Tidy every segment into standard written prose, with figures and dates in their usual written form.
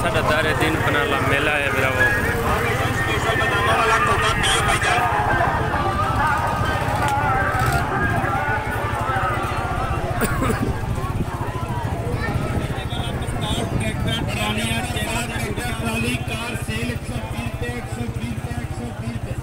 साढ़ा दारे दिन पनाला मेला है ब्रावो। कार सेल 120 पे 120 पे 120 पे।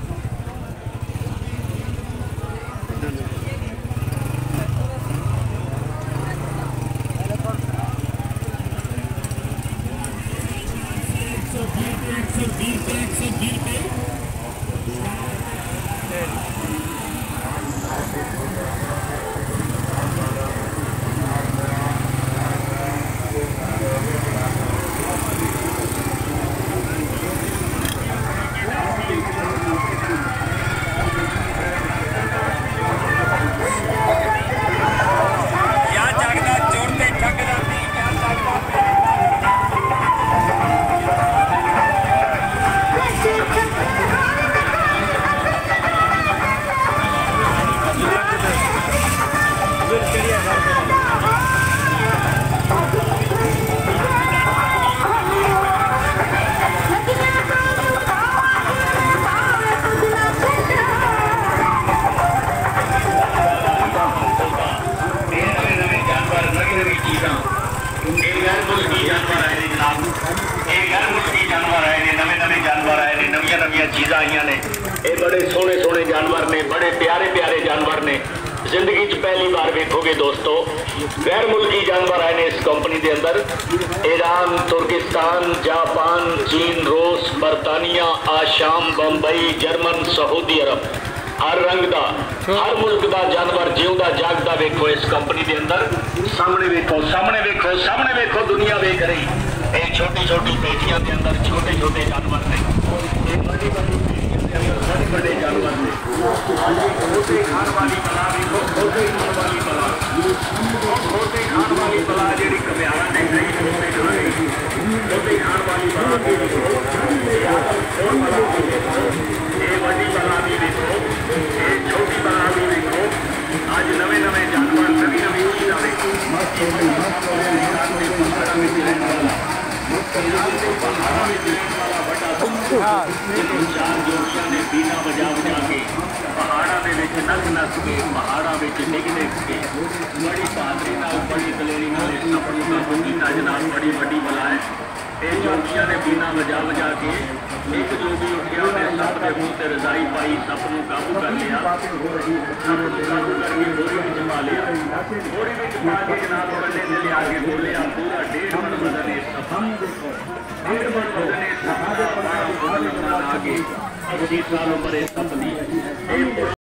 चीज़ा आई ने ये बड़े सोहने सोहने जानवर ने, बड़े प्यारे प्यारे जानवर ने। जिंदगी च पहली बार वेखोगे दोस्तों, गैर मुल्की जानवर आए ने इस कंपनी के अंदर। ईरान, तुर्किस्तान, जापान, चीन, रूस, बरतानिया, आशाम, बंबई, जर्मन, सऊदी अरब, हर रंग का हर मुल्क का जानवर जिउंदा जागदा वेखो इस कंपनी के अंदर। सामने वेखो, सामने वेखो, सामने वेखो, दुनिया वेख रही। ये छोटी छोटी पेटियां के अंदर छोटे छोटे जानवर ने, बड़े बड़े जानवर ने। खोते खान वाली बला देखो, खोते खान वाली बला, खोते खान वाली बला जी कब्यारा ने गई खोते खाने, खोते खान वाली बला भी देखो, ये बड़ी बला भी देखो, ये छोटी बला भी देखो। आज नवे नवे जानवर, नवी नवी चीज़ा देखो। चार जोड़ियां ने बीना बजा बजा के पहाड़ा के नस नस के, पहाड़ा डिग डिग के बड़ी बहादरी बड़ी दलेरी सपनों काबू किया जनाब। बड़ी बड़ी बला है। ये जोगियां ने बीना बजा बजा के एक जोगी उठिया ने सप के मुँह से रजाई पाई, सप को काबू कर लिया, सप को काबू करके बोरी में पा लिया। बोरी में पा के जनाब कंडे से लिया के बोलिया पूरा 1.5 मन वजन है सप, 1.5 मन वजन है सप। आगे 80 साल उम्र है सप दी।